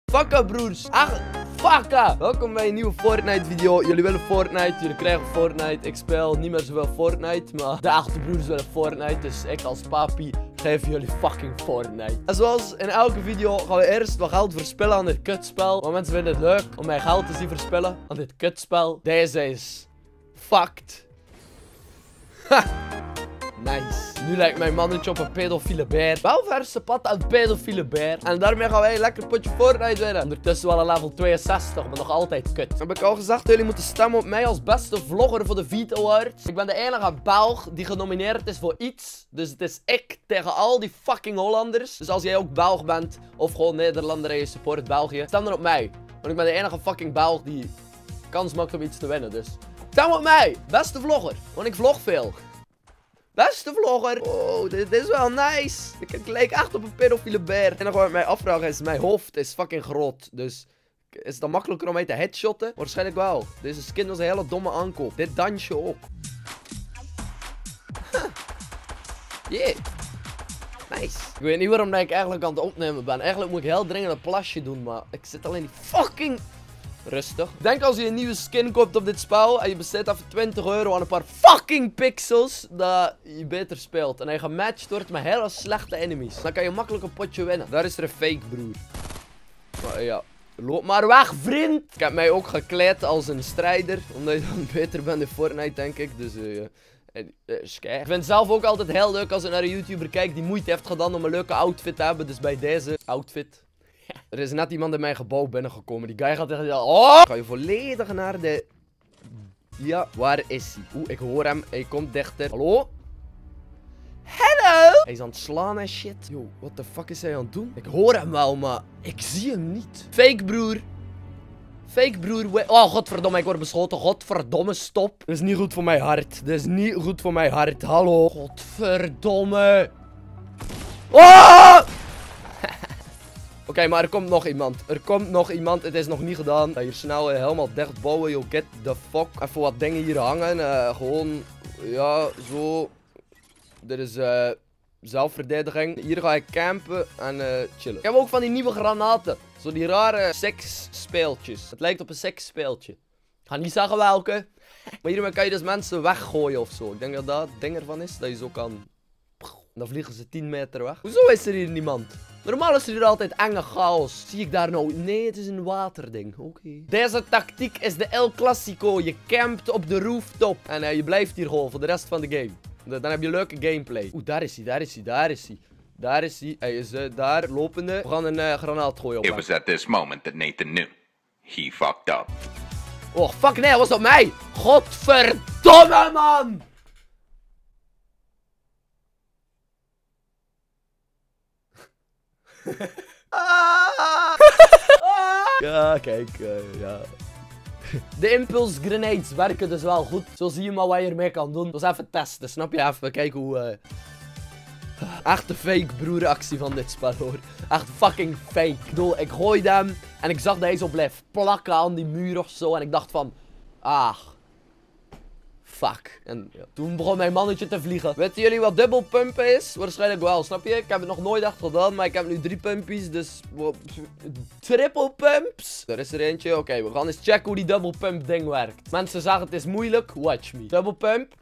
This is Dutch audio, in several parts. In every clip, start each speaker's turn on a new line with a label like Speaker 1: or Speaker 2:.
Speaker 1: Fuck up, broers. Ach, fuck up. Welkom bij een nieuwe Fortnite video. Jullie willen Fortnite, jullie krijgen Fortnite. Ik speel niet meer zoveel Fortnite, maar de achterbroers willen Fortnite. Dus ik als papi geef jullie fucking Fortnite. En zoals in elke video gaan we eerst wat geld verspillen aan dit kutspel. Want mensen vinden het leuk om mijn geld te zien verspillen aan dit kutspel. Deze is fucked. Ha! Nice. Nu lijkt mijn mannetje op een pedofiele beer. Wel verse pad aan een pedofiele beer. En daarmee gaan wij een lekker potje Fortnite winnen. Ondertussen wel een level 62, maar nog altijd kut. Heb ik al gezegd, jullie moeten stemmen op mij als beste vlogger voor de Veet Awards. Ik ben de enige Belg die genomineerd is voor iets. Dus het is ik tegen al die fucking Hollanders. Dus als jij ook Belg bent, of gewoon Nederlander en je support België, stem dan op mij. Want ik ben de enige fucking Belg die kans maakt om iets te winnen. Dus stem op mij, beste vlogger. Want ik vlog veel. Beste vlogger. Oh, dit is wel nice. Ik lijk echt op een pedofiele beer. En dan wat ik mij afvragen is, mijn hoofd is fucking groot. Dus is het dan makkelijker om mij te headshotten? Waarschijnlijk wel. Deze skin was een hele domme aankoop. Dit dansje ook. Yeah. Nice. Ik weet niet waarom ik eigenlijk aan het opnemen ben. Eigenlijk moet ik heel dringend een plasje doen, maar ik zit alleen die fucking... Rustig. Denk als je een nieuwe skin koopt op dit spel en je besteedt even 20 euro aan een paar fucking pixels, dat je beter speelt. En hij gematcht wordt met hele slechte enemies. Dan kan je makkelijk een potje winnen. Daar is er een fake, broer. Maar ja, loop maar weg, vriend! Ik heb mij ook gekleed als een strijder, omdat je dan beter bent in Fortnite, denk ik. Dus ik vind het zelf ook altijd heel leuk als ik naar een YouTuber kijk die moeite heeft gedaan om een leuke outfit te hebben. Dus bij deze outfit... Er is net iemand in mijn gebouw binnengekomen. Die guy gaat tegen... Oh! Ga je volledig naar de... Ja, waar is hij? Oeh, ik hoor hem. Hij komt dichter. Hallo? Hallo? Hij is aan het slaan en shit. Yo, what the fuck is hij aan het doen? Ik hoor hem wel, maar ik zie hem niet. Fake broer. Fake broer. Oh, godverdomme, ik word beschoten. Godverdomme, stop. Dat is niet goed voor mijn hart. Dat is niet goed voor mijn hart. Hallo. Godverdomme. Oh! Oké, maar er komt nog iemand. Er komt nog iemand. Het is nog niet gedaan. Hier snel helemaal dicht bouwen. Yo, get the fuck. Even wat dingen hier hangen. Gewoon, ja, zo. Dit is zelfverdediging. Hier ga ik campen en chillen. Ik heb ook van die nieuwe granaten. Zo die rare seksspeeltjes. Het lijkt op een seksspeeltje. Ik ga niet zeggen welke. Maar hiermee kan je dus mensen weggooien of zo. Ik denk dat dat het ding ervan is. Dat je zo kan... Dan vliegen ze 10 meter weg. Hoezo is er hier niemand? Normaal is er hier altijd enge chaos. Zie ik daar nou? Nee, het is een waterding. Oké. Deze tactiek is de El Clasico. Je campt op de rooftop. En je blijft hier gewoon voor de rest van de game. Dan heb je leuke gameplay. Oeh, daar is hij, daar is hij, daar is hij. Daar is hij. Hij is daar, lopende. We gaan een granaat gooien op hem.
Speaker 2: It was at this moment that Nathan knew. He fucked up.
Speaker 1: Oh, fuck nee, hij was op mij. Godverdomme, man. Ja, kijk, ja. De impulse grenades werken dus wel goed. Zo zie je maar wat je ermee kan doen. Dus even testen, snap je? Even kijken hoe... Echt de fake broeractie van dit spel, hoor. Echt fucking fake. Ik bedoel, ik gooide hem en ik zag dat hij zo blijft plakken aan die muur of zo. En ik dacht van... Ah... Fuck. En ja, toen begon mijn mannetje te vliegen. Weten jullie wat dubbel pumpen is? Waarschijnlijk wel, snap je? Ik heb het nog nooit echt gedaan, maar ik heb nu 3 pumpjes, dus... Triple pumps? Er is er eentje. Oké, we gaan eens checken hoe die double pump ding werkt. Mensen zeggen het is moeilijk. Watch me. Double pump.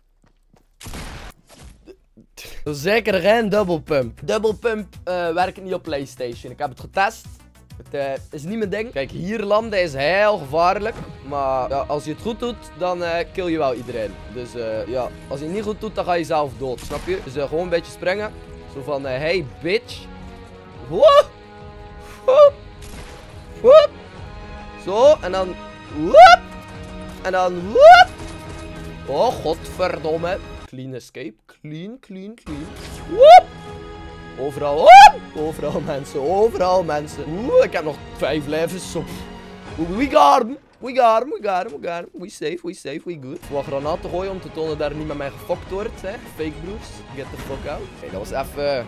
Speaker 1: Zeker geen double pump. Double pump werkt niet op PlayStation. Ik heb het getest. Het is niet mijn ding. Kijk, hier landen is heel gevaarlijk. Maar ja, als je het goed doet, dan kill je wel iedereen. Dus ja, als je het niet goed doet, dan ga je zelf dood. Snap je? Dus gewoon een beetje springen. Zo van, hey bitch. Woep. Woep. Woep. Zo, en dan... Woep. En dan... Woep. Oh, godverdomme. Clean escape. Clean, clean, clean. Woep. Overal, overal mensen, overal mensen. Oeh, ik heb nog 5 levens. We got him. We got him, we got him, we got him. We safe, we safe, we good. Wat granaten gooien om te tonen dat er niet met mij gefokt wordt, hè. Fake broers, get the fuck out. Oké, dat was even...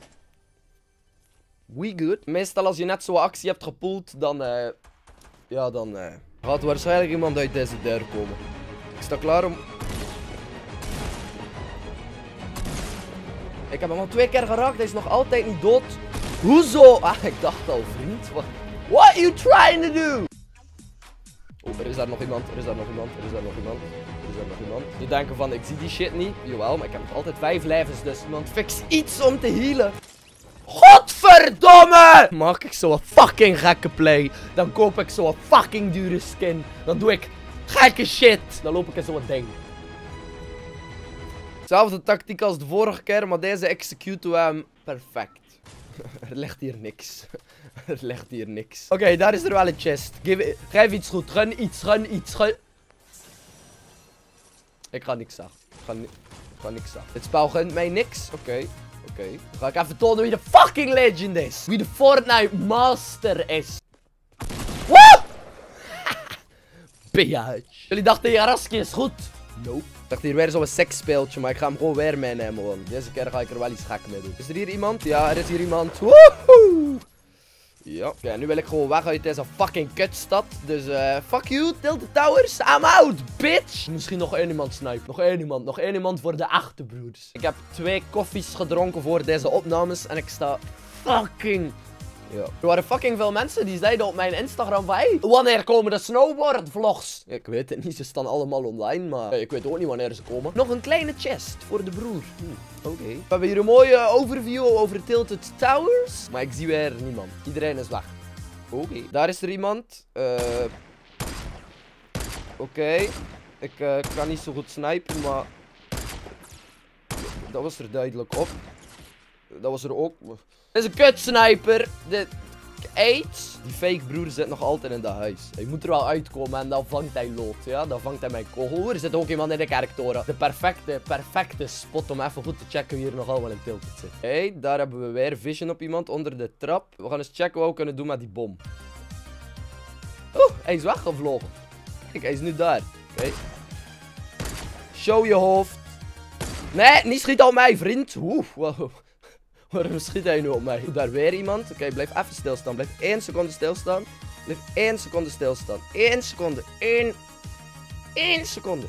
Speaker 1: We good. Meestal als je net zo'n actie hebt gepoeld, dan... Ja, dan... gaat waarschijnlijk iemand uit deze deur komen. Ik sta klaar om... Ik heb hem al 2 keer geraakt. Hij is nog altijd niet dood. Hoezo? Ah, ik dacht al, vriend. Wat? What are you trying to do? Oh, er is daar nog iemand. Er is daar nog iemand. Er is daar nog iemand. Er is daar nog iemand. Die denken van, ik zie die shit niet. Jawel, maar ik heb nog altijd 5 levens. Dus iemand fix iets om te healen. Godverdomme! Maak ik zo'n fucking gekke play. Dan koop ik zo'n fucking dure skin. Dan doe ik gekke shit. Dan loop ik in zo'n ding. Zelfde tactiek als de vorige keer, maar deze executen we hem perfect. Er ligt hier niks. Er ligt hier niks. Oké, daar is er wel een chest. Geef iets goed. Gun iets, gun iets, gun. Ik ga niks zeggen. Ik ga niks zeggen. Dit spel gunt mij niks. Oké. Dan ga ik even tonen wie de fucking legend is. Wie de Fortnite master is. Woe! Bitch. Jullie dachten, Jaraski is goed. Nope. Ik dacht hier weer zo'n seksspeeltje, maar ik ga hem gewoon weer meenemen. Want deze keer ga ik er wel iets gek mee doen. Is er hier iemand? Ja, er is hier iemand. Woehoe! Ja. Oké, nu wil ik gewoon weg uit deze fucking kutstad. Dus fuck you, Tilted Towers. I'm out, bitch. Misschien nog één iemand snipen. Nog één iemand voor de achterbroers. Ik heb 2 koffies gedronken voor deze opnames. En ik sta fucking... Ja. Er waren fucking veel mensen die zeiden op mijn Instagram van, hey, wanneer komen de snowboard vlogs? Ja, ik weet het niet, ze staan allemaal online, maar ik weet ook niet wanneer ze komen. Nog een kleine chest voor de broer. Oké. We hebben hier een mooie overview over Tilted Towers, maar ik zie weer niemand. Iedereen is weg. Oké. Daar is er iemand. Oké. Ik kan niet zo goed snipen, maar dat was er duidelijk op. Dat was er ook. Dit is een kutsniper. Dit eet. Die fake broer zit nog altijd in dat huis. Hij moet er wel uitkomen en dan vangt hij lood. Ja, dan vangt hij mijn kogel. Er zit ook iemand in de kerktoren. De perfecte spot om even goed te checken wie hier nog allemaal in Tilted zit. Oké, daar hebben we weer vision op iemand onder de trap. We gaan eens checken wat we kunnen doen met die bom. Oeh, hij is weggevlogen. Kijk, hij is nu daar. Oké. Show je hoofd. Nee, niet schieten op mij, vriend. Oeh, wow. Waarom schiet hij nu op mij? Daar weer iemand. Oké, blijf even stilstaan. Blijf 1 seconde stilstaan. Blijf 1 seconde stilstaan. 1 seconde. 1 seconde.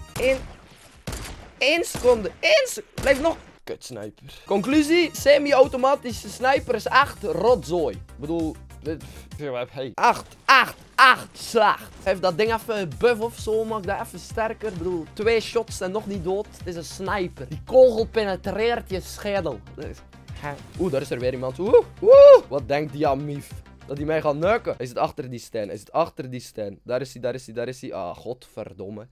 Speaker 1: 1 seconde. Blijf nog. Kutsniper. Conclusie. Semi-automatische sniper is echt rotzooi. Ik bedoel... Hey. 8 slaagt. Geef dat ding even een buff of zo. Maak dat even sterker. Ik bedoel, 2 shots en nog niet dood. Het is een sniper. Die kogel penetreert je schedel. Oeh, daar is er weer iemand. Oeh. Wat denkt die aan Mief? Dat hij mij gaat neuken. Hij zit achter die steen. Daar is hij. Ah, godverdomme.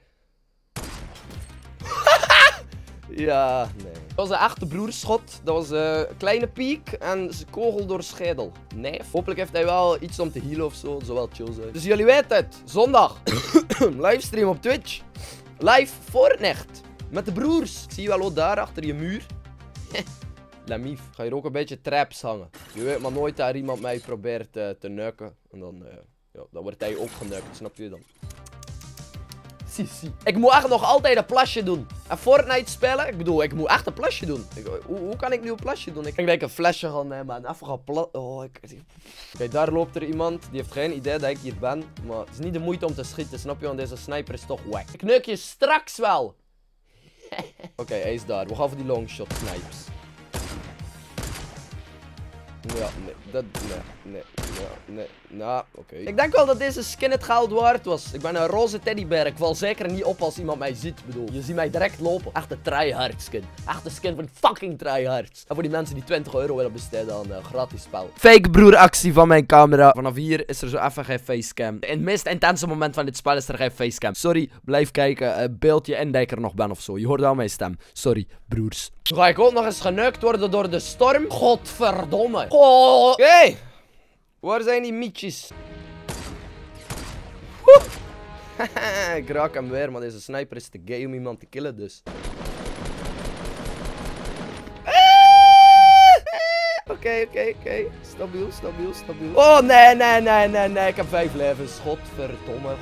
Speaker 1: Ja, nee. Dat was een echte broerschot. Dat was een kleine piek en zijn kogel door schedel. Nee. Hopelijk heeft hij wel iets om te healen of zo. Dat zou wel chill zijn. Dus jullie weten het. Zondag. Livestream op Twitch. Live Fortnite. Met de broers. Ik zie je wel ook daar achter je muur. Lamief. Ga hier ook een beetje traps hangen. Je weet maar nooit dat iemand mij probeert te neuken. En dan, ja, dan wordt hij ook geneukt. Snap je dan? Zie. Ik moet echt nog altijd een plasje doen. En Fortnite spelen? Ik bedoel, ik moet echt een plasje doen. Hoe kan ik nu een plasje doen? Ik denk dat ik een flesje ga nemen en even gaan plassen. Oh, Oké, daar loopt er iemand. Die heeft geen idee dat ik hier ben. Maar het is niet de moeite om te schieten, snap je? Want deze sniper is toch wack. Ik neuk je straks wel. Oké, hij is daar. We gaan voor die longshot snipers. Ja, nee. Nou, oké. Ik denk wel dat deze skin het geld waard was. Ik ben een roze teddybeer. Ik val zeker niet op als iemand mij ziet. Ik bedoel, je ziet mij direct lopen. Echt een tryhard skin. Echt een skin van die fucking tryhards. En voor die mensen die 20 euro willen besteden aan een gratis spel. Fake broeractie van mijn camera. Vanaf hier is er zo even geen facecam. In het meest intense moment van dit spel is er geen facecam. Sorry, blijf kijken. Beeldje en dat ik er nog ben of zo. Je hoort wel mijn stem. Sorry, broers. Nu ga ik ook nog eens geneukt worden door de storm. Godverdomme. Oké. Waar zijn die mietjes? Ik raak hem weer, maar deze sniper is te gay om iemand te killen, dus. Oké. Stabiel. Oh, nee. Ik heb 5 levens. Godverdomme.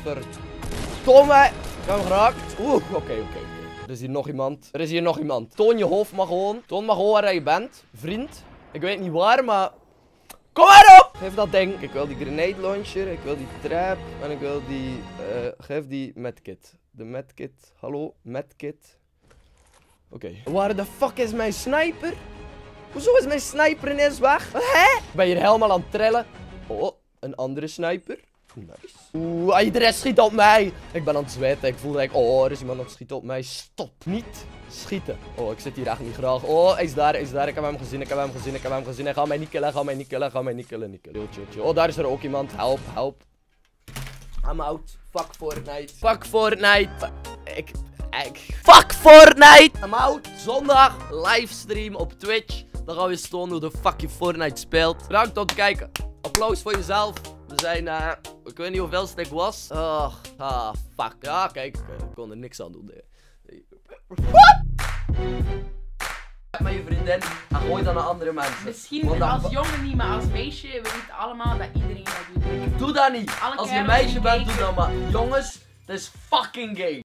Speaker 1: Ik heb hem geraakt. Oké. Er is hier nog iemand. Toon je hoofd maar gewoon. Toon maar gewoon waar je bent. Vriend. Ik weet niet waar, maar... Kom maar op! Geef dat ding. Ik wil die grenade launcher. Ik wil die trap. En ik wil die... geef die medkit. De medkit. Hallo, medkit. Oké. Waar de fuck is mijn sniper? Hoezo is mijn sniper ineens weg? Hè? Ik ben hier helemaal aan het trillen. Oh, een andere sniper. Nice. Oeh, iedereen schiet op mij. Ik ben aan het zweten. Ik voel direct, oh, er is iemand aan het schieten op mij. Stop. Niet schieten. Oh, ik zit hier echt niet graag. Oh, hij is daar, hij is daar. Ik heb hem gezien, ik heb hem gezien, ik heb hem gezien. Hij gaat mij niet killen, hij gaat mij niet killen, hij gaat mij niet killen. Chill, chill, chill. Oh, daar is er ook iemand. Help, help. I'm out. Fuck Fortnite. Fuck Fortnite. Fuck Fortnite. I'm out. Zondag livestream op Twitch. Dan gaan we eens tonen hoe de fuck je Fortnite speelt. Bedankt om te kijken. Applaus voor jezelf. We zijn, ik weet niet hoeveel ik was. Fuck. Ja, kijk. Ik kon er niks aan doen. What? Met je vriendin en gooi dan naar andere mensen.
Speaker 3: Misschien als jongen niet, maar als meisje, we weten allemaal dat iedereen dat doet.
Speaker 1: Doe dat niet. Als je een meisje bent, doe dat maar. Jongens, dat is fucking gay.